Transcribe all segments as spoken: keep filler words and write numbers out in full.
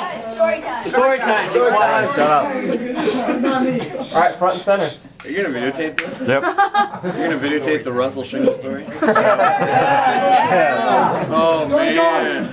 Story time. Story time. Story time. Shut up. All right, front and center. Are you gonna videotape this? Yep. You're gonna videotape the Russell Shingle story? Oh man.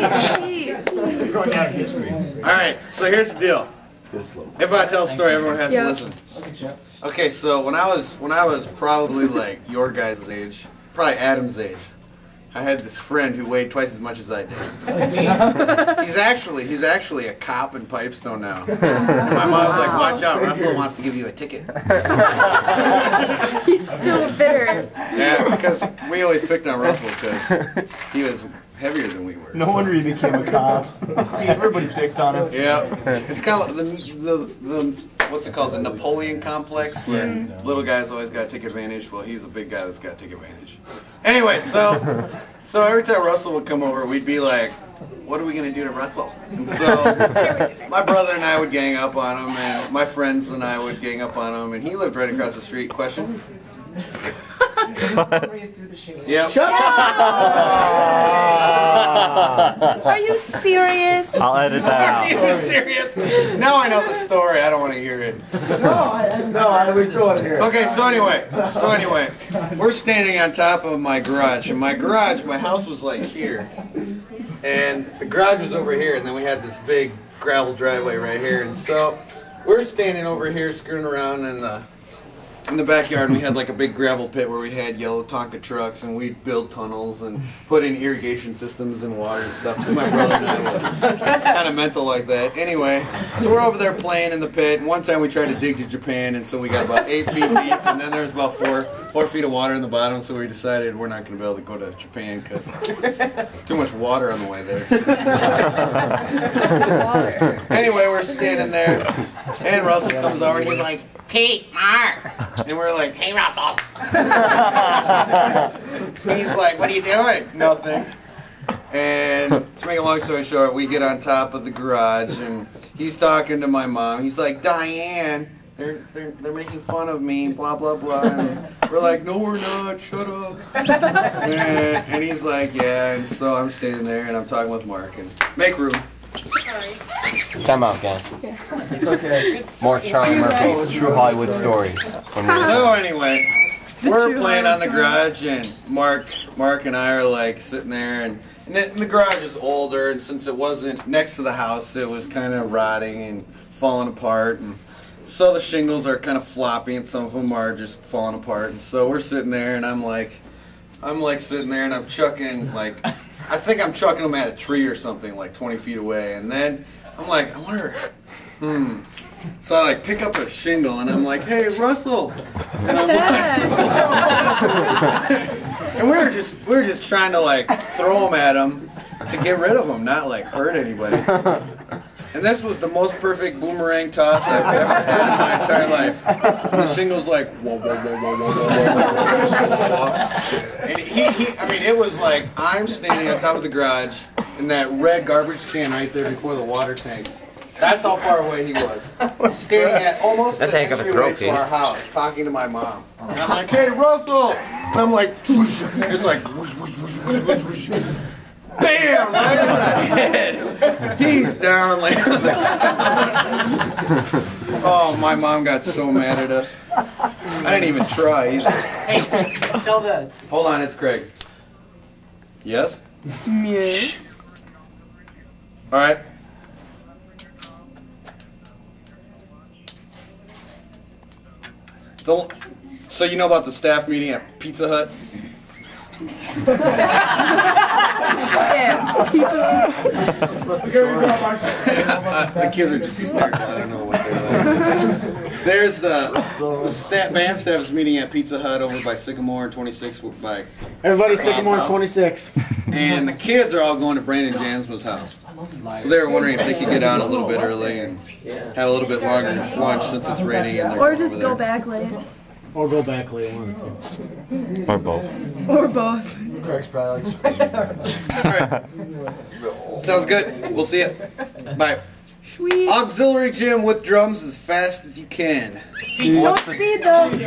Alright, so here's the deal. If I tell a story, everyone has to listen. Okay, so when I was when I was probably like your guys' age, probably Adam's age, I had this friend who weighed twice as much as I did. He's actually he's actually a cop in Pipestone now. My mom's like, watch out, Russell wants to give you a ticket. He's still bitter. Yeah, because we always picked on Russell because he was heavier than we were. No so. wonder he became a cop. Everybody's picked on him. Yeah, it's kind of like the, the, the what's it called, the Napoleon complex, where mm-hmm. little guys always got to take advantage. Well, he's a big guy that's got to take advantage. Anyway, so so every time Russell would come over, we'd be like, what are we going to do to Russell? And so my brother and I would gang up on him, and my friends and I would gang up on him, and he lived right across the street. Question? Yep. Shut up! Are you serious? I'll edit that Are out. you serious? Now I know the story. I don't want to hear it. No, I, no, I we still want to hear it. Okay, so anyway, so anyway, we're standing on top of my garage, and my garage, my house was like here, and the garage was over here, and then we had this big gravel driveway right here, and so we're standing over here screwing around in the in the backyard, and we had like a big gravel pit where we had yellow Tonka trucks, and we'd build tunnels and put in irrigation systems and water and stuff. My brother and I were kind of mental like that. Anyway, so we're over there playing in the pit, and one time we tried to dig to Japan, and so we got about eight feet deep, and then there's about four four feet of water in the bottom, so we decided we're not going to be able to go to Japan because it's too much water on the way there. Anyway, we're standing there, and Russell comes over, and he's like, Pete, Mark. And we're like, hey, Russell. He's like, what are you doing? Nothing. And to make a long story short, we get on top of the garage, and he's talking to my mom. He's like, Diane, they're, they're, they're making fun of me, blah, blah, blah. And we're like, no, we're not, shut up. And, and he's like, yeah, and so I'm standing there, and I'm talking with Mark, and make room. Time out again. Yeah. It's okay. More Charlie Murphy's True Hollywood Stories. So anyway, we're playing on the garage, and Mark, Mark and I are like sitting there, and, and, the, and the garage is older, and since it wasn't next to the house, it was kind of rotting and falling apart, and so the shingles are kind of floppy, and some of them are just falling apart. And so we're sitting there, and I'm like, I'm like sitting there, and I'm chucking like. I think I'm chucking them at a tree or something, like twenty feet away, and then I'm like, I wonder, hmm. So I like pick up a shingle, and I'm like, hey, Russell, and I'm like, and we were just we were just trying to like throw them at him to get rid of them, not like hurt anybody. And this was the most perfect boomerang toss I've ever had in my entire life. And the shingle's like, whoa, whoa, whoa, whoa, whoa, whoa, whoa, whoa, whoa. And he, he, I mean, it was like I'm standing on top of the garage in that red garbage can right there before the water tanks. That's how far away he was. Standing at almost That's a heck of a entryway throw, to our house, talking to my mom. And I'm like, hey, Russell! And I'm like, it's like, whoosh, whoosh, whoosh, whoosh, whoosh, whoosh. Bam! Right in the head. He's down like oh, my mom got so mad at us. I didn't even try either. Hey, tell the... Hold on, it's Craig. Yes? Yes. All right. The, so you know about the staff meeting at Pizza Hut? Yeah. The kids are just hysterical. I don't know what they're like. There's the, the staff, band staff's meeting at Pizza Hut over by Sycamore and twenty-six by Everybody, Sycamore and twenty-six. And the kids are all going to Brandon Jansma's house. So they were wondering if they could get out a little bit early and have a little bit longer lunch since it's raining and they're Or going just over go there. back late. Or go back late, one or two. Or both. Or both. Craig's probably Alright. Sounds good. We'll see you. Bye. Sweet. Auxiliary gym with drums as fast as you can. Don't speed though.